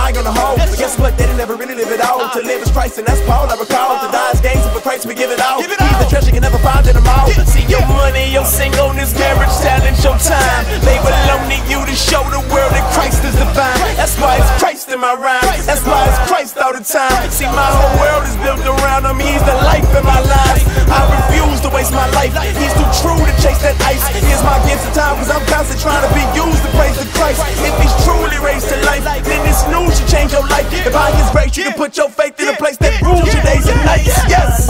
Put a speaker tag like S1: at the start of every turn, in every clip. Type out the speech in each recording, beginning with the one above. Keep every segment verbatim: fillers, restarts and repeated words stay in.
S1: eye on the whole. But guess what? They didn't ever really live it all. To live is Christ, and that's Paul. I recall. To die is gain, so for Christ we give it all. He's the treasure you never find in them all. See your money, your singleness, marriage, talent, your time. They belong to you to show the world that Christ is divine. That's why it's Christ in my rhyme. That's why it's Christ all the time. See, my whole world is built around him. He's the life in my life. I refuse to waste my life. He's too true to chase that ice. Here's my gift of time, cause I'm constantly trying to be used to praise the Christ. If he's truly raised to life, then this news should change your life. If by his grace you can put your faith in a place that rules your days and nights. Yes.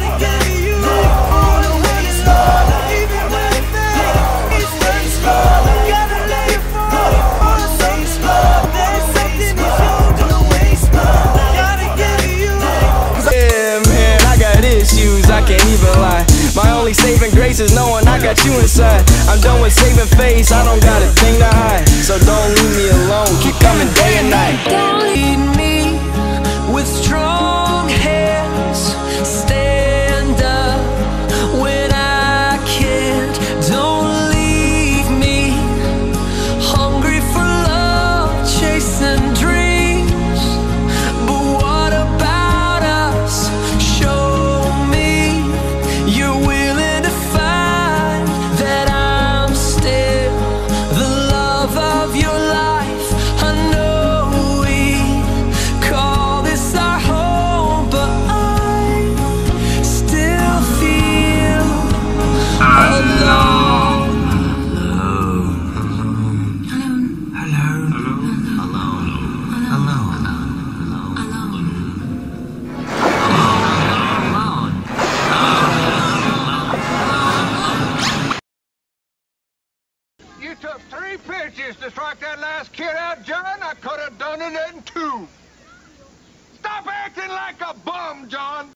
S2: I can't even lie. My only saving grace is knowing I got you inside. I'm done with saving face, I don't got a thing to hide. So don't leave me alone, keep coming day and night.
S3: Don't lead me with strong hands. Stand up when I can't. Don't leave me hungry for love, chasing dreams. But what about us? Show me you're willing to find that I'm still the love of your life. I know we call this our home, but I still feel alone.
S4: You took three pitches to strike that last kid out, John. I could have done it in two. Stop acting like a bum, John.